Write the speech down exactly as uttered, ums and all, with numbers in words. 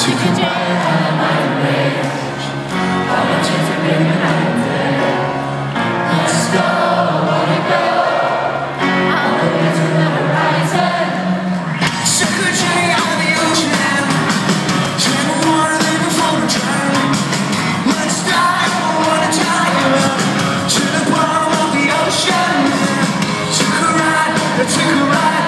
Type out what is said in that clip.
She can try on my range. All the chance to bring it out there. Let's go, I wanna go. All the way to the horizon. Secretary on the ocean. Channel water living for the drown. Let's dive, I wanna dive to the bottom of the ocean. Took a ride, I took a ride.